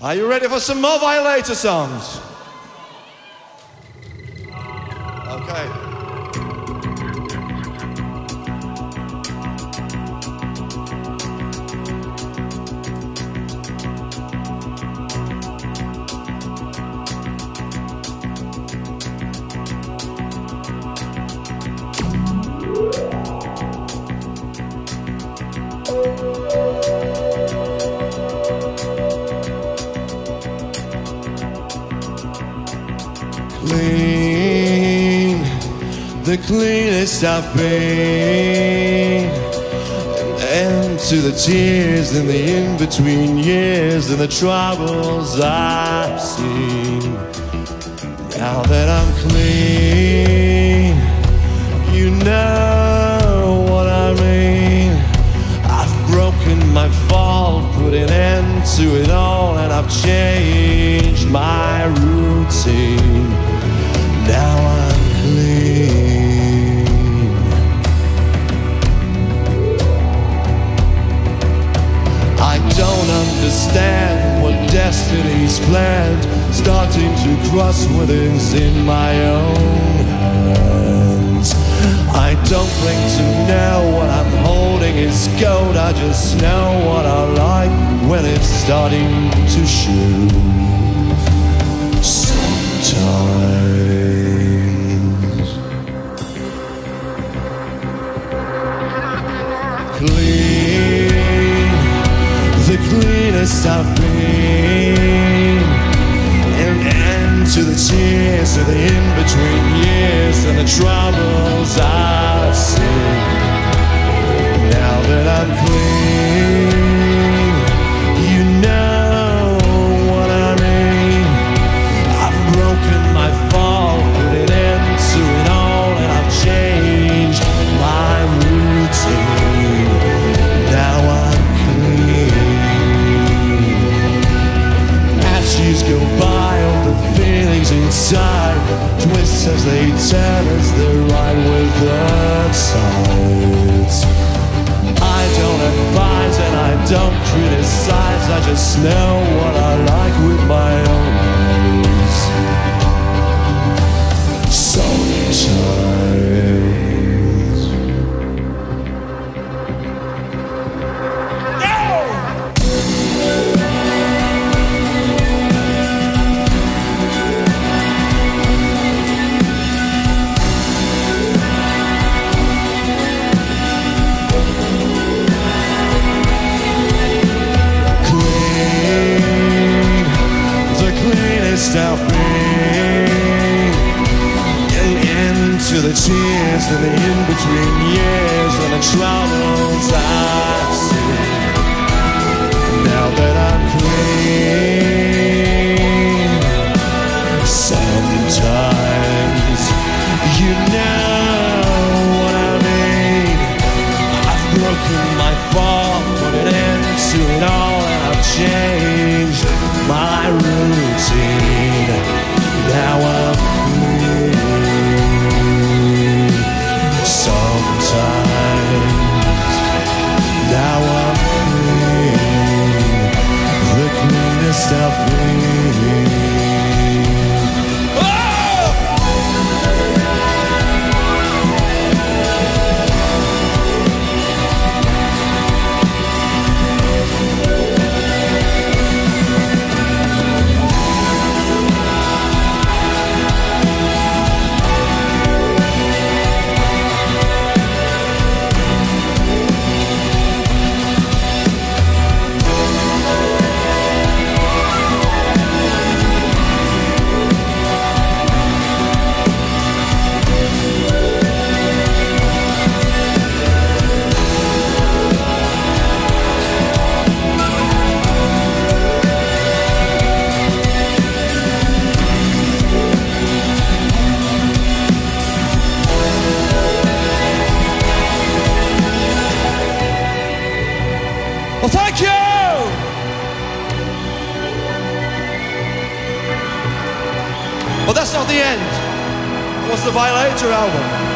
Are you ready for some more Violator songs? Okay. Clean, the cleanest I've been, and to the tears and the in-between years and the troubles I've seen. Now that I'm clean, you know what I mean. I've broken my fall, put an end to it all, and I've changed my routine. Now I'm clean. I don't understand what destiny's planned, starting to cross what is in my own hands. I don't claim to know what I'm holding is gold, I just know what I like when it's starting to show. Sometimes clean, the cleanest I've been, and to the tears of the in-between years and the troubles I've seen. Now that I'm clean, you know what I mean. I've broken my fall, put an end to it all, and I've changed my routine. Now I'm clean. As years go by, all the feelings inside twist as they turn as they ride with the tides. I don't advise and I don't criticize, I just know what I like with my own eyes. Sometimes I've been, and into the tears and the in-between years and the troubles I've seen. Now that I'm clean, sometimes you know what I mean. I've broken my fall, put an end to it all, and I've changed my routine. Now I'm clean. Sometimes, now I'm clean, the cleanest I've been. Well, thank you! But that's not the end. It was the Violator album.